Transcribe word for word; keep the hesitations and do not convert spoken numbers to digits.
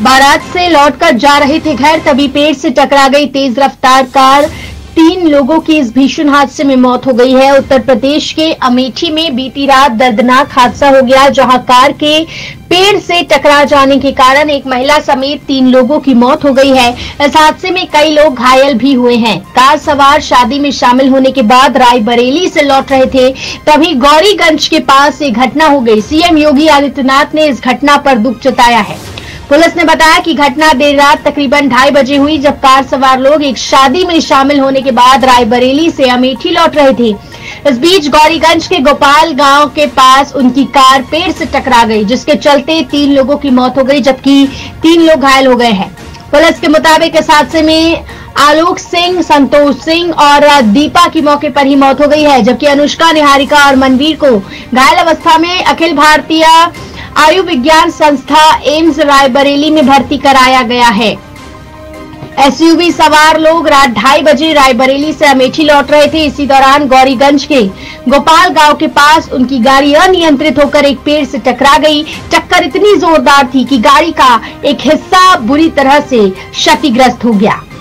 बारात से लौटकर जा रहे थे घर, तभी पेड़ से टकरा गई तेज रफ्तार कार। तीन लोगों की इस भीषण हादसे में मौत हो गई है। उत्तर प्रदेश के अमेठी में बीती रात दर्दनाक हादसा हो गया, जहां कार के पेड़ से टकरा जाने के कारण एक महिला समेत तीन लोगों की मौत हो गई है। इस हादसे में कई लोग घायल भी हुए हैं। कार सवार शादी में शामिल होने के बाद रायबरेली से लौट रहे थे, तभी गौरीगंज के पास एक घटना हो गई। सीएम योगी आदित्यनाथ ने इस घटना पर दुख जताया है। पुलिस ने बताया कि घटना देर रात तकरीबन ढाई बजे हुई, जब कार सवार लोग एक शादी में शामिल होने के बाद रायबरेली से अमेठी लौट रहे थे। इस बीच गौरीगंज के गोपाल गांव के पास उनकी कार पेड़ से टकरा गई, जिसके चलते तीन लोगों की मौत हो गई, जबकि तीन लोग घायल हो गए हैं। पुलिस के मुताबिक इस हादसे में आलोक सिंह, संतोष सिंह और दीपा की मौके पर ही मौत हो गई है, जबकि अनुष्का, निहारिका और मनवीर को घायल अवस्था में अखिल भारतीय आयुर्विज्ञान संस्था एम्स रायबरेली में भर्ती कराया गया है। एसयूवी सवार लोग रात ढाई बजे रायबरेली से अमेठी लौट रहे थे। इसी दौरान गौरीगंज के गोपाल गांव के पास उनकी गाड़ी अनियंत्रित होकर एक पेड़ से टकरा गई। टक्कर इतनी जोरदार थी कि गाड़ी का एक हिस्सा बुरी तरह से क्षतिग्रस्त हो गया।